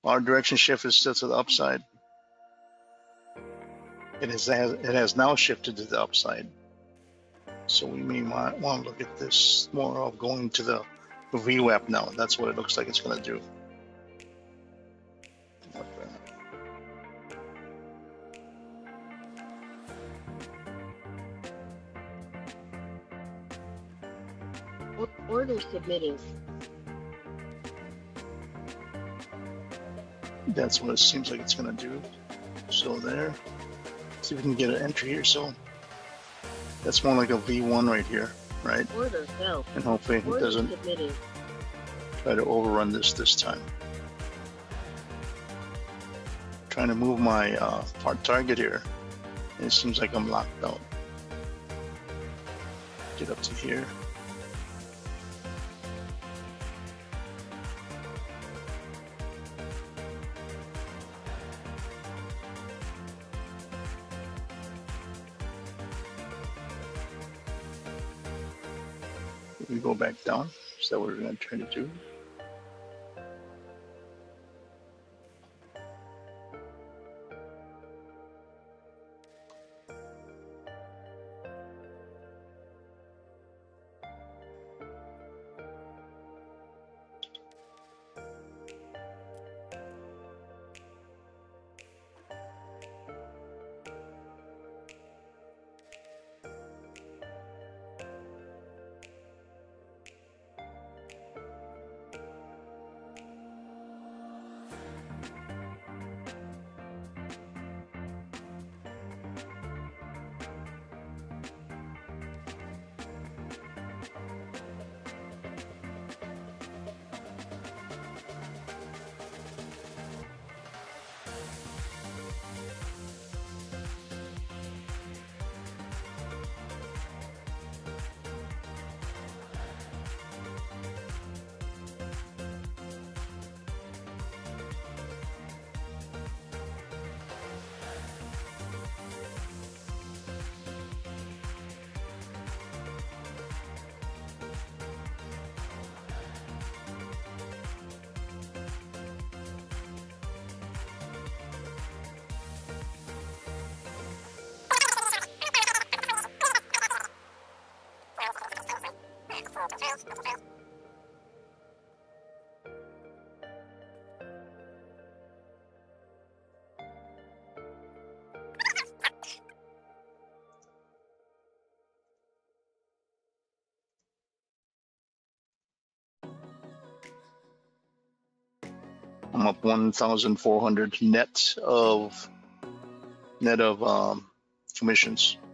Our direction shift is still to the upside. It has now shifted to the upside. So we may want to look at this more of going to the VWAP now. That's what it looks like it's going to do. Order submitted. That's what it seems like it's going to do. So there. See if we can get an entry here. So that's more like a V1 right here, right? Order fell. And hopefully it doesn't try to overrun this time. Trying to move my hard target here. And it seems like I'm locked out. Get up to here. We go back down. Is that what we're going to try to do? I'm up 1,400 net of commissions.